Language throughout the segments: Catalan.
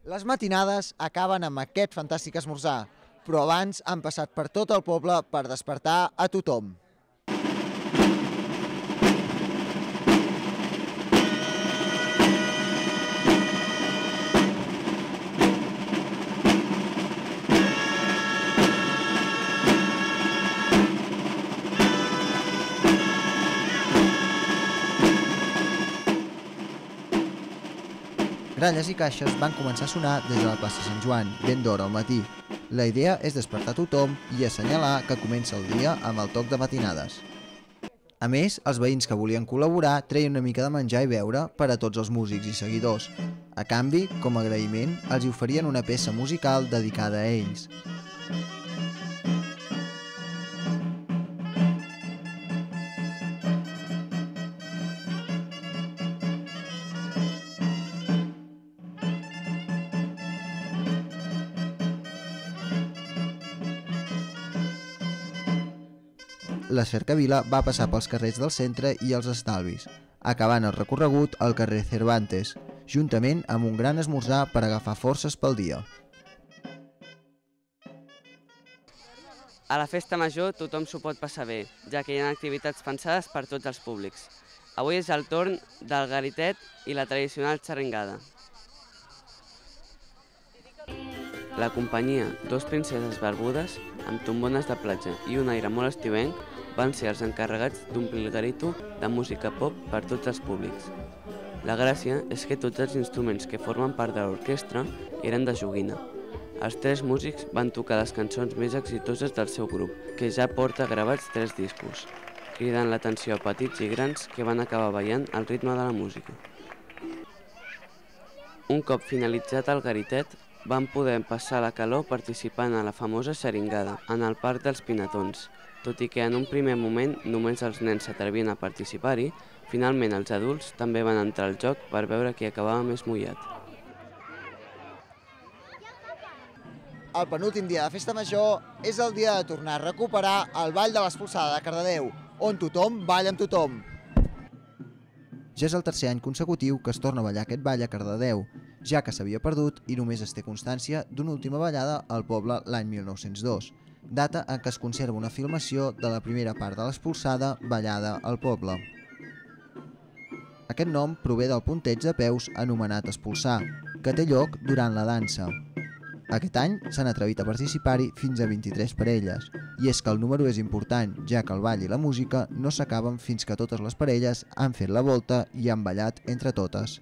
Les matinades acaben amb aquest fantàstic esmorzar, però abans han passat per tot el poble per despertar a tothom. Gralles i caixes van començar a sonar des de la plaça Sant Joan, ben d'hora al matí. La idea és despertar tothom i assenyalar que comença el dia amb el toc de matinades. A més, els veïns que volien col·laborar treien una mica de menjar i beure per a tots els músics i seguidors. A canvi, com a agraïment, els hi oferien una peça musical dedicada a ells. La cercavila va passar pels carrers del centre i els estalvis, acabant el recorregut al carrer Cervantes, juntament amb un gran esmorzar per agafar forces pel dia. A la festa major tothom s'ho pot passar bé, ja que hi ha activitats pensades per tots els públics. Avui és el torn del garitet i la tradicional xerringada. La companyia Dos Princeses Barbudes, amb tombones de platja i un aire molt estiuenc, van ser els encarregats d'omplir el garito de música pop per tots els públics. La gràcia és que tots els instruments que formen part de l'orquestra eren de joguina. Els tres músics van tocar les cançons més exitoses del seu grup, que ja porta gravats 3 discos, cridant l'atenció a petits i grans que van acabar ballant al ritme de la música. Un cop finalitzat el garitet, van poder passar la calor participant a la famosa xerringada en el Parc dels Pinatons. Tot i que en un primer moment només els nens s'atrevien a participar-hi, finalment els adults també van entrar al joc per veure qui acabava més mullat. El penúltim dia de Festa Major és el dia de tornar a recuperar el Ball de l'Espolsada de Cardedeu, on tothom balla amb tothom. Ja és el tercer any consecutiu que es torna a ballar aquest ball a Cardedeu, ja que s'havia perdut i només es té constància d'una última ballada al poble l'any 1902, data en què es conserva una filmació de la primera part de l'Espolsada ballada al poble. Aquest nom prové del punteig de peus anomenat espolsar, que té lloc durant la dansa. Aquest any s'han atrevit a participar-hi fins a 23 parelles, i és que el número és important, ja que el ball i la música no s'acaben fins que totes les parelles han fet la volta i han ballat entre totes.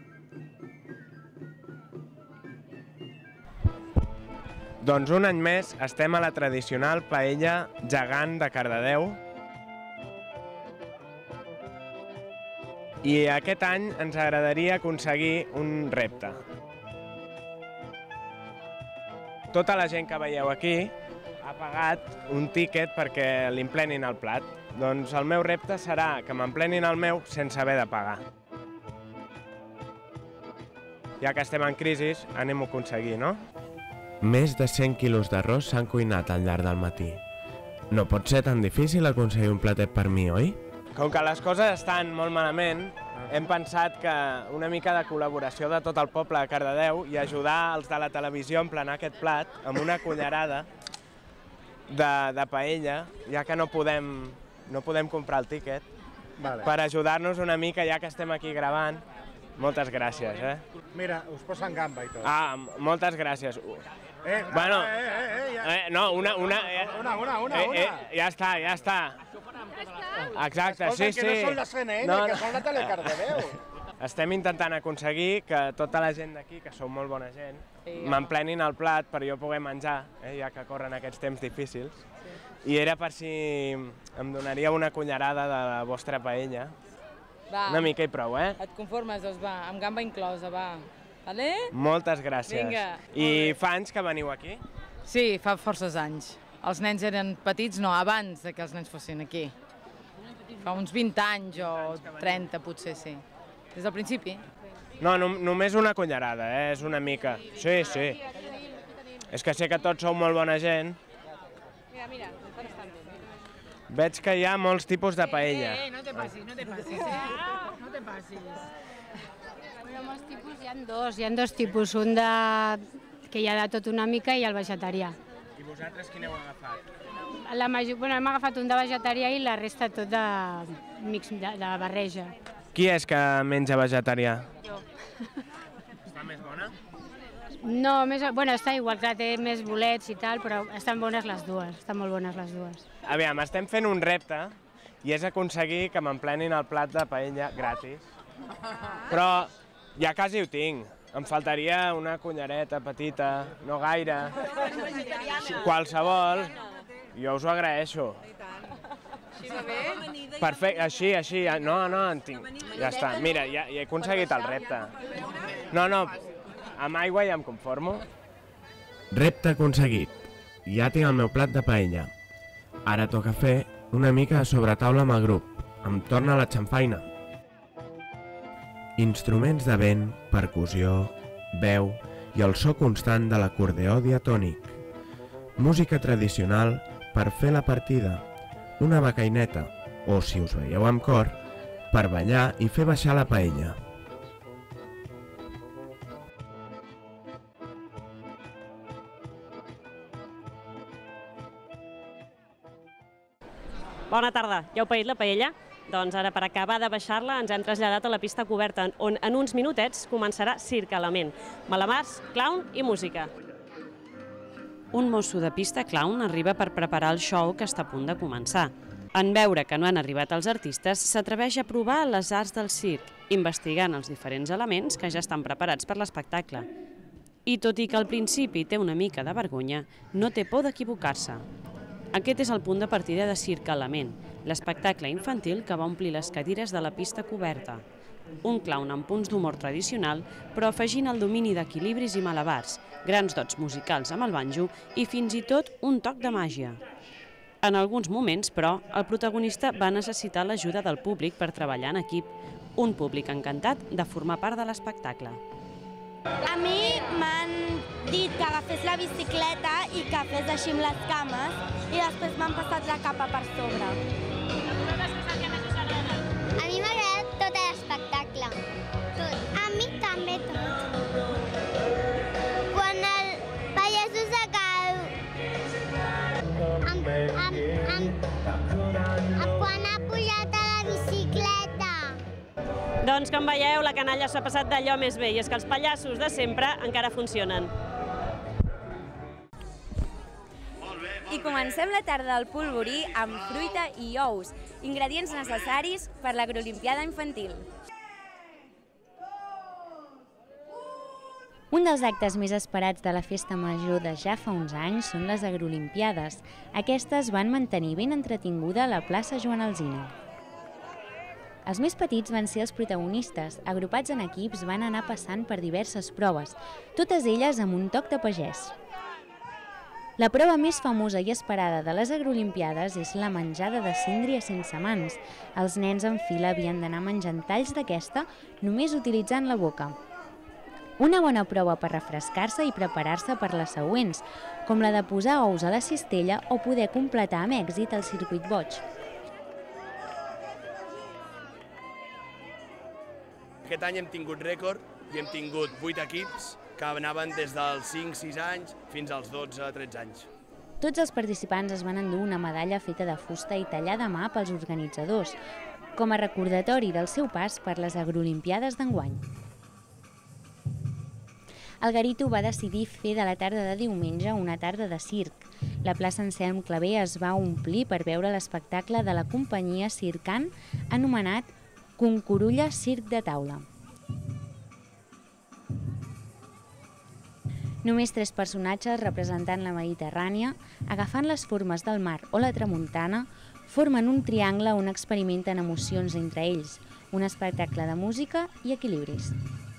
Doncs un any més estem a la tradicional paella gegant de Cardedeu i aquest any ens agradaria aconseguir un repte. Tota la gent que veieu aquí ha pagat un tíquet perquè li emplenin el plat. Doncs el meu repte serà que m'emplenin el meu sense haver de pagar. Ja que estem en crisi, anem-ho a aconseguir, no? Més de 100 quilos d'arròs s'han cuinat al llarg del matí. No pot ser tan difícil aconseguir un platet per mi, oi? Com que les coses estan molt malament, hem pensat que una mica de col·laboració de tot el poble de Cardedeu i ajudar els de la televisió a emplenar aquest plat amb una cullerada de paella, ja que no podem comprar el tíquet, per ajudar-nos una mica ja que estem aquí gravant. Moltes gràcies, Mira, us posen gamba i tot. Moltes gràcies. Bueno, no, una. Ja està. Exacte, sí. Que no són la CNN, que són la Telecardedeu. Estem intentant aconseguir que tota la gent d'aquí, que sou molt bona gent, m'emplenin el plat per jo poder menjar, ja que corren aquests temps difícils. I era per si em donaríeu una cullerada de la vostra paella. Una mica i prou, Et conformes, doncs va, amb gamba inclosa, va. Vale? Moltes gràcies. Vinga. I fa anys que veniu aquí? Sí, fa forces anys. Els nens eren petits, no, abans que els nens fossin aquí. Fa uns 20 anys o 30, potser, sí. Des del principi. No, només una cullerada, és una mica. Sí. És que sé que tots sou molt bona gent. Mira, Veig que hi ha molts tipus de paella. No te passis. No te passis. Però molts tipus hi ha dos tipus, un que hi ha de tot una mica i el vegetarià. I vosaltres quin heu agafat? Hem agafat un de vegetarià i la resta tot de mix, de barreja. Qui és que menja vegetarià? Jo. Està més bona? No, està igual, clar, té més bolets i tal, però estan bones les dues, estan molt bones les dues. Aviam, estem fent un repte i és aconseguir que m'emplenin el plat de paella gratis. Però ja quasi ho tinc. Em faltaria una cullereta petita, no gaire. Qualsevol. Jo us ho agraeixo. Així va bé? Perfecte, així. No, en tinc. Ja està. Mira, ja he aconseguit el repte. No, amb aigua ja em conformo. Repte aconseguit. Ja tinc el meu plat de paella. Ara toca fer una mica de sobretaula amb el grup. Em torna la xamfaina. Instruments de vent, percussió, veu i el so constant de l'acordeó diatònic. Música tradicional per fer la partida, una becaineta, o si us veieu amb cor, per ballar i fer baixar la paella. Bona tarda, ja heu paït la paella? Doncs ara, per acabar de baixar-la, ens hem traslladat a la pista coberta, on en uns minutets començarà Circ Element, malamars, clown i música. Un mosso de pista clown arriba per preparar el show que està a punt de començar. En veure que no han arribat els artistes, s'atreveix a provar les arts del circ, investigant els diferents elements que ja estan preparats per l'espectacle. I tot i que al principi té una mica de vergonya, no té por d'equivocar-se. Aquest és el punt de partida de Circ Element, l'espectacle infantil que va omplir les cadires de la pista coberta. Un clown amb punts d'humor tradicional, però afegint el domini d'equilibris i malabars, grans dots musicals amb el banjo i fins i tot un toc de màgia. En alguns moments, però, el protagonista va necessitar l'ajuda del públic per treballar en equip, un públic encantat de formar part de l'espectacle. A mi m'han dit que agafés la bicicleta i que fes així amb les cames i després m'han passat la capa per sobre. A mi m'ha agradat tot l'espectacle. A mi també tot. Quan el pallasso se cau, quan ha pujat a la bicicleta. Doncs, com veieu, la canalla s'ha passat d'allò més bé, i és que els pallassos de sempre encara funcionen. I comencem la tarda del polvorí amb fruita i ous, ingredients necessaris per l'agrolimpiada infantil. Un dels actes més esperats de la Festa Major de ja fa uns anys són les agrolimpiades. Aquestes van mantenir ben entretinguda la plaça Joan Alsina. Els més petits van ser els protagonistes. Agrupats en equips van anar passant per diverses proves, totes elles amb un toc de pagès. La prova més famosa i esperada de les agrolimpiades és la menjada de síndria sense mans. Els nens en fila havien d'anar menjant talls d'aquesta només utilitzant la boca. Una bona prova per refrescar-se i preparar-se per les següents, com la de posar ous a la cistella o poder completar amb èxit el circuit boig. Aquest any hem tingut rècord i hem tingut 8 equips que anaven des dels 5-6 anys fins als 12-13 anys. Tots els participants es van endur una medalla feta de fusta i tallada a mà pels organitzadors, com a recordatori del seu pas per les agrolimpiades d'enguany. El Garito va decidir fer de la tarda de diumenge una tarda de circ. La plaça Anselm Clavé es va omplir per veure l'espectacle de la companyia Circant anomenat Concurulla Circ de Taula. Només 3 personatges representant la Mediterrània, agafant les formes del mar o la tramuntana, formen un triangle on experimenten emocions entre ells, un espectacle de música i equilibris.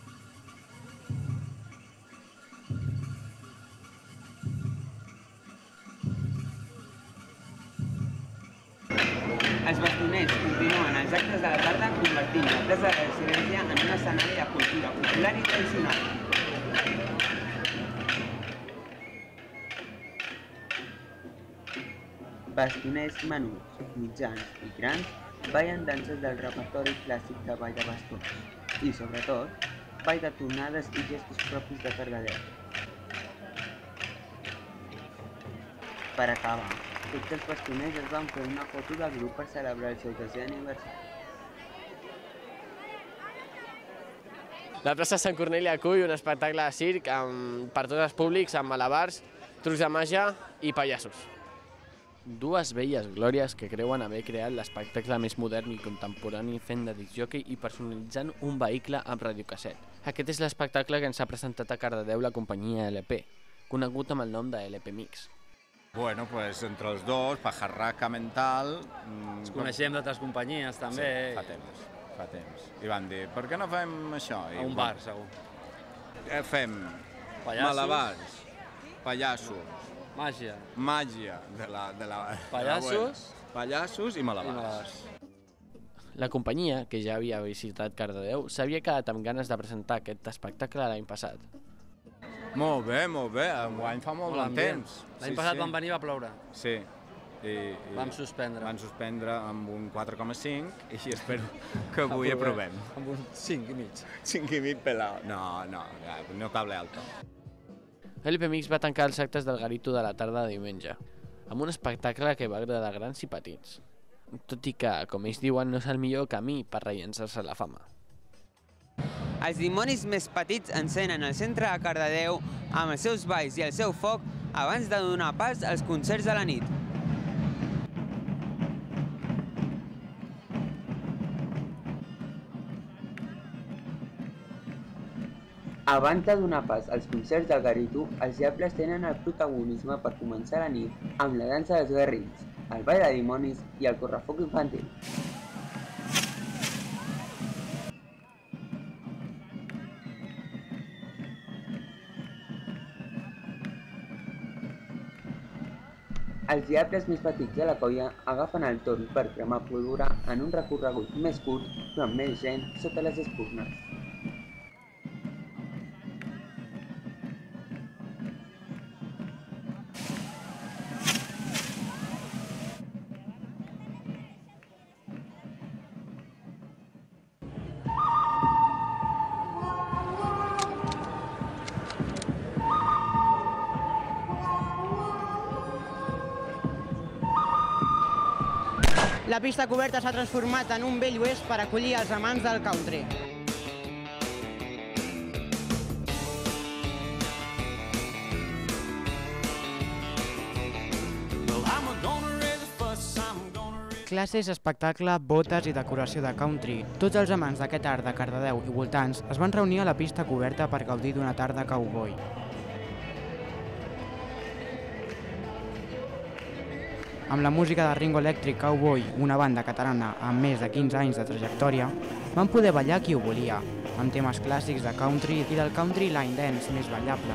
Els bastoners continuen els actes de la tarda convertint la plaça de la Residència en un escenari de cultura popular i tradicional. Bastoners menuts, mitjans i grans ballen danses del repertori clàssic de ball de bastons i, sobretot, espai de tornades i gestos propis de Cardedeu. Per acabar, tots els bastoners es van fer una foto del grup per celebrar el seu 10è aniversari. La plaça Sant Corneli acull un espectacle de circ per tots els públics amb malabars, trucs de màgia i pallassos. Dues velles glòries que creuen haver creat l'espectacle més modern i contemporani fent de discjòquei i personalitzant un vehicle amb radiocasset. Aquest és l'espectacle que ens ha presentat a Cardedeu la companyia LP, conegut amb el nom de LP Mix. Bueno, pues entre els dos, Pajarraca Mental... Ens coneixem d'altres companyies, també. Sí, fa temps. I van dir, per què no fem això? A un bar, segur. Fem malabars, pallassos, màgia de la... Pallassos i malabars. La companyia, que ja havia visitat Cardedeu, s'havia quedat amb ganes de presentar aquest espectacle l'any passat. Molt bé, enguany fa molt bon temps. L'any passat van venir i va ploure. Sí. Vam suspendre. Van suspendre amb un 4,5 i espero que avui aprovem. Amb un 5,5. 5,5 pelat. No cable alto. LP Mix va tancar els actes del Garito de la tarda de diumenge, amb un espectacle que va agradar grans i petits, tot i que, com ells diuen, no és el millor camí per rellençar-se la fama. Els dimonis més petits encenen el centre de Cardedeu amb els seus balls i el seu foc abans de donar pas als concerts de la nit. Abans de donar pas als concerts del Garito, els diables tenen el protagonisme per començar la nit amb la dansa dels guerrins, el ball de dimonis i el correfoc infantil. Els diables més petits de la colla agafen el torn per cremar pólvora en un recorregut més curt però amb més gent sota les espurnes. La pista coberta s'ha transformat en un vell oest per acollir els amants del country. Classes, espectacle, botes i decoració de country. Tots els amants d'aquest art de Cardedeu i voltants es van reunir a la pista coberta per gaudir d'una tarda cowboy. Amb la música de Ringo Electric Cowboy, una banda catalana amb més de 15 anys de trajectòria, van poder ballar qui ho volia, amb temes clàssics de country i del country line dance més ballable.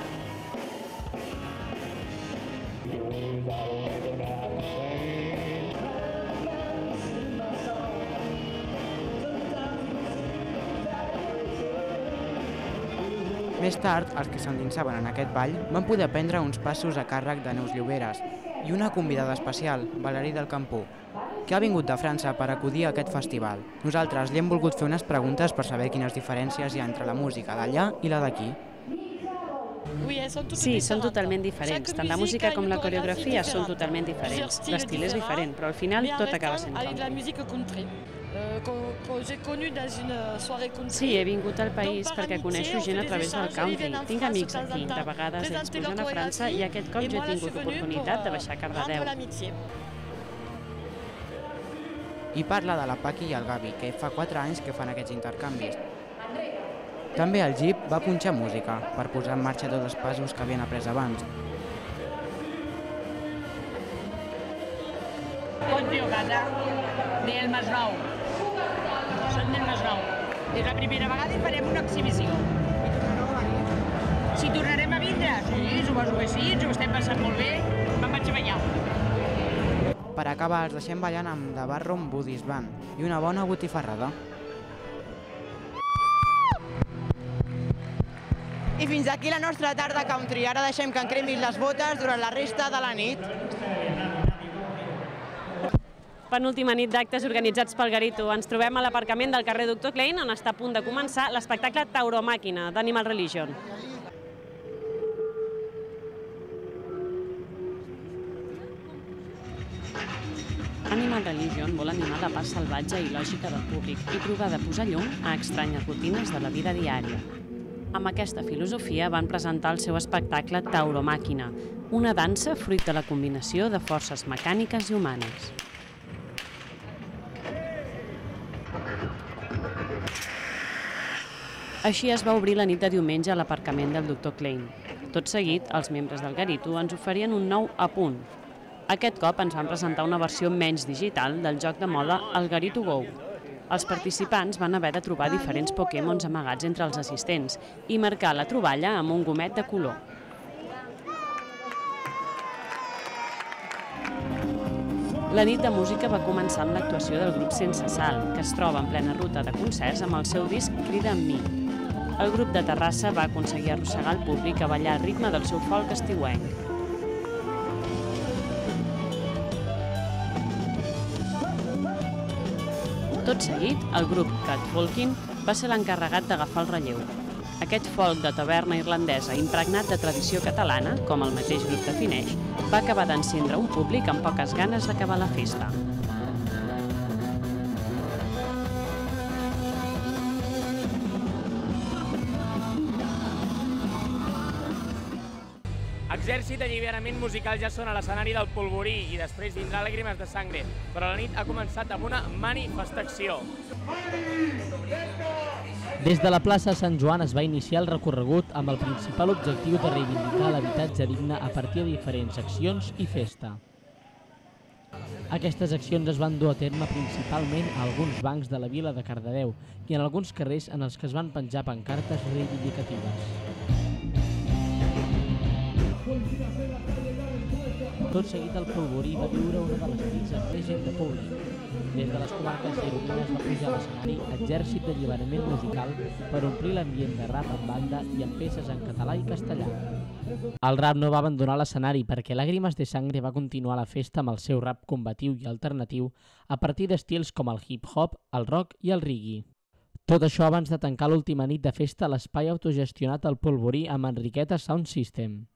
Més tard, els que s'endinsaven en aquest ball van poder aprendre uns passos a càrrec de Neus Lloberes i una convidada especial, Valerie del Campó, que ha vingut de França per acudir a aquest festival. Nosaltres li hem volgut fer unes preguntes per saber quines diferències hi ha entre la música d'allà i la d'aquí. Sí, són totalment diferents. Tant la música com la coreografia són totalment diferents. L'estil és diferent, però al final tot acaba sent country. Sí, he vingut al país perquè coneixo gent a través del country. Tinc amics aquí, de vegades ells pugen a França i aquest cop jo he tingut l'oportunitat de baixar a Cardedeu. I parla de la Paqui i el Gavi, que fa 4 anys que fan aquests intercanvis. També el Jeep va punxar música per posar en marxa tots els passos que havien après abans. Soc Diogata, del Masnou. Soc del Masnou. És la primera vegada i farem una exhibició. Si tornarem a vindre? Sí, suposo que sí, ens ho estem passant molt bé. Me'n vaig a ballar. Per acabar, els deixem ballant amb The Barroom Buddhist Band i una bona botifarrada. I fins aquí la nostra tarda country. Ara deixem que encremis les botes durant la resta de la nit. Penúltima nit d'actes organitzats pel Garito. Ens trobem a l'aparcament del carrer Doctor Klein, on està a punt de començar l'espectacle Tauromàquina, d'Animal Religion. Animal Religion vol animar la part salvatge i lògica del públic i provar de posar llum a estranyes rutines de la vida diària. Amb aquesta filosofia van presentar el seu espectacle Tauromàquina, una dansa fruit de la combinació de forces mecàniques i humanes. Així es va obrir la nit de diumenge a l'aparcament del Dr. Klein. Tot seguit, els membres del Garito ens oferien un nou apunt. Aquest cop ens van presentar una versió menys digital del joc de moda El Garito Go. Els participants van haver de trobar diferents Pokémons amagats entre els assistents i marcar la troballa amb un gomet de color. La nit de música va començar amb l'actuació del grup Sense Sal, que es troba en plena ruta de concerts amb el seu disc Crida amb mi. El grup de Terrassa va aconseguir arrossegar el públic a ballar al ritme del seu folk estiuenc. Tot seguit, el grup Catfolkin va ser l'encarregat d'agafar el relleu. Aquest folk de taverna irlandesa impregnat de tradició catalana, com el mateix grup defineix, va acabar d'encendre un públic amb poques ganes d'acabar la festa. Exèrcit d'Alliberament Musical ja són a l'escenari del Polvorí i després vindrà Làgrimes de Sangre, però la nit ha començat amb una manifestació. Des de la plaça Sant Joan es va iniciar el recorregut amb el principal objectiu de reivindicar l'habitatge digne a partir de diferents accions i festa. Aquestes accions es van dur a terme principalment a alguns bancs de la vila de Cardedeu i en alguns carrers en els que es van penjar pancartes reivindicatives. Tot seguit el Polvorí va viure una de les nits amb més gent de públic. Des de les comarques gironines va pujar a l'escenari Exèrcit d'Alliberament Musical per omplir l'ambient de rap en banda i amb peces en català i castellà. El rap no va abandonar l'escenari perquè Làgrimes de Sangre va continuar la festa amb el seu rap combatiu i alternatiu a partir d'estils com el hip-hop, el rock i el reggae. Tot això abans de tancar l'última nit de festa a l'espai autogestionat al Polvorí amb Enriqueta Sound System.